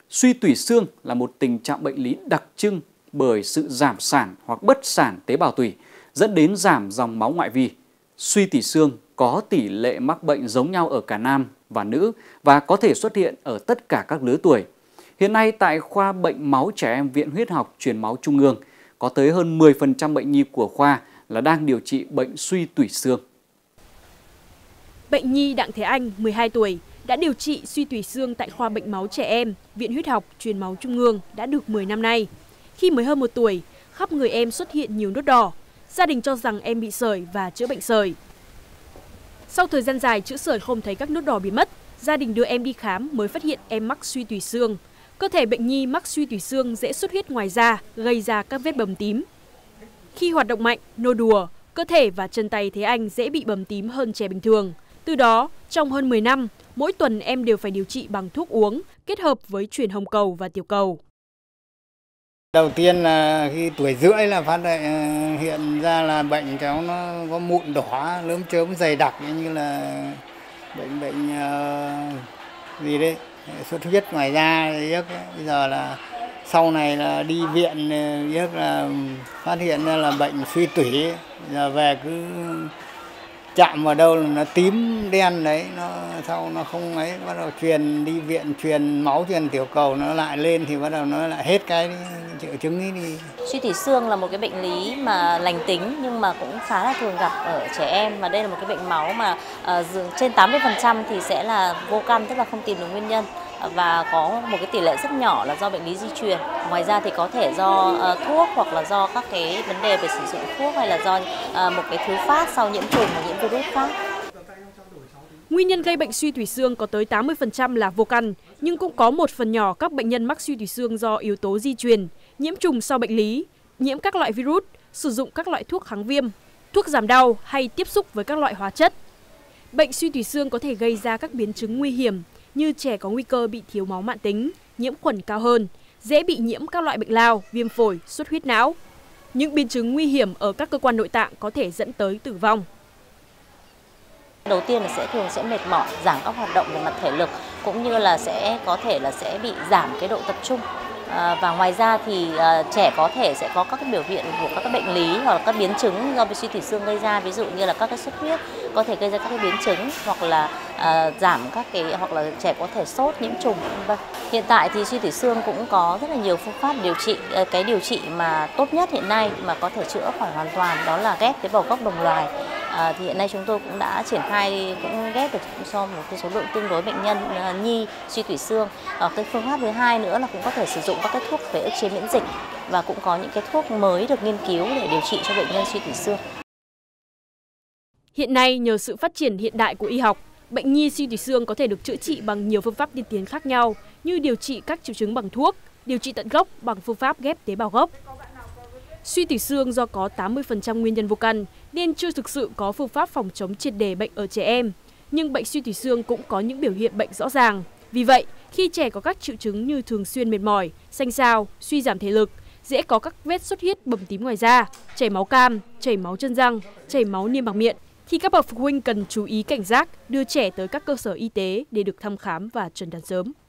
Suy tủy xương là một tình trạng bệnh lý đặc trưng bởi sự giảm sản hoặc bất sản tế bào tủy, dẫn đến giảm dòng máu ngoại vi. Suy tủy xương có tỷ lệ mắc bệnh giống nhau ở cả nam và nữ và có thể xuất hiện ở tất cả các lứa tuổi. Hiện nay tại khoa bệnh máu trẻ em Viện Huyết học Truyền máu Trung ương, có tới hơn 10% bệnh nhi của khoa là đang điều trị bệnh suy tủy xương. Bệnh nhi Đặng Thế Anh, 12 tuổi, đã điều trị suy tủy xương tại khoa bệnh máu trẻ em, Viện Huyết học Truyền máu Trung ương đã được 10 năm nay. Khi mới hơn 1 tuổi, khắp người em xuất hiện nhiều nốt đỏ. Gia đình cho rằng em bị sởi và chữa bệnh sởi. Sau thời gian dài chữa sởi không thấy các nốt đỏ biến mất, gia đình đưa em đi khám mới phát hiện em mắc suy tủy xương. Cơ thể bệnh nhi mắc suy tủy xương dễ xuất huyết ngoài da, gây ra các vết bầm tím. Khi hoạt động mạnh, nô đùa, cơ thể và chân tay Thế Anh dễ bị bầm tím hơn trẻ bình thường. Từ đó, trong hơn 10 năm, mỗi tuần em đều phải điều trị bằng thuốc uống, kết hợp với truyền hồng cầu và tiểu cầu. Đầu tiên là khi tuổi rưỡi là phát hiện ra là bệnh cháu nó có mụn đỏ, lốm chớm dày đặc như là bệnh gì đấy, xuất huyết ngoài da. Bây giờ là sau này là đi viện là phát hiện ra là bệnh suy tủy, giờ về cứ chạm vào đâu là nó tím đen đấy, sau nó không ấy, bắt đầu truyền đi viện, truyền máu, truyền tiểu cầu nó lại lên thì bắt đầu nó lại hết cái triệu chứng ấy đi. Suy tủy xương là một cái bệnh lý mà lành tính nhưng mà cũng khá là thường gặp ở trẻ em, và đây là một cái bệnh máu mà trên 80% thì sẽ là vô căn, tức là không tìm được nguyên nhân, và có một cái tỷ lệ rất nhỏ là do bệnh lý di truyền. Ngoài ra thì có thể do thuốc hoặc là do các cái vấn đề về sử dụng thuốc, hay là do một cái thứ phát sau nhiễm trùng hoặc nhiễm virus khác. Nguyên nhân gây bệnh suy tủy xương có tới 80% là vô căn, nhưng cũng có một phần nhỏ các bệnh nhân mắc suy tủy xương do yếu tố di truyền, nhiễm trùng sau bệnh lý, nhiễm các loại virus, sử dụng các loại thuốc kháng viêm, thuốc giảm đau hay tiếp xúc với các loại hóa chất. Bệnh suy tủy xương có thể gây ra các biến chứng nguy hiểm như trẻ có nguy cơ bị thiếu máu mãn tính, nhiễm khuẩn cao hơn, dễ bị nhiễm các loại bệnh lao, viêm phổi, xuất huyết não. Những biến chứng nguy hiểm ở các cơ quan nội tạng có thể dẫn tới tử vong. Đầu tiên là thường sẽ mệt mỏi, giảm các hoạt động về mặt thể lực, cũng như là có thể bị giảm cái độ tập trung. Và ngoài ra thì trẻ có thể sẽ có các cái biểu hiện của các cái bệnh lý hoặc là các biến chứng do suy tủy xương gây ra, ví dụ như là các cái xuất huyết có thể gây ra các cái biến chứng, hoặc là giảm hoặc là trẻ có thể sốt, nhiễm trùng, v.v. Hiện tại thì suy tủy xương cũng có rất là nhiều phương pháp điều trị. Cái điều trị mà tốt nhất hiện nay mà có thể chữa khỏi hoàn toàn đó là ghép tế bào gốc đồng loài. Thì hiện nay chúng tôi cũng đã triển khai, cũng ghép được cho một cái số lượng tương đối bệnh nhân nhi suy tủy xương. Cái phương pháp thứ hai nữa là cũng có thể sử dụng các cái thuốc về ức chế miễn dịch, và cũng có những cái thuốc mới được nghiên cứu để điều trị cho bệnh nhân suy tủy xương. Hiện nay nhờ sự phát triển hiện đại của y học, bệnh nhi suy tủy xương có thể được chữa trị bằng nhiều phương pháp tiên tiến khác nhau, như điều trị các triệu chứng bằng thuốc, điều trị tận gốc bằng phương pháp ghép tế bào gốc. Suy tủy xương do có 80% nguyên nhân vô căn nên chưa thực sự có phương pháp phòng chống triệt để bệnh ở trẻ em. Nhưng bệnh suy tủy xương cũng có những biểu hiện bệnh rõ ràng. Vì vậy, khi trẻ có các triệu chứng như thường xuyên mệt mỏi, xanh xao, suy giảm thể lực, dễ có các vết xuất huyết bầm tím ngoài da, chảy máu cam, chảy máu chân răng, chảy máu niêm mạc miệng, thì các bậc phụ huynh cần chú ý cảnh giác, đưa trẻ tới các cơ sở y tế để được thăm khám và chẩn đoán sớm.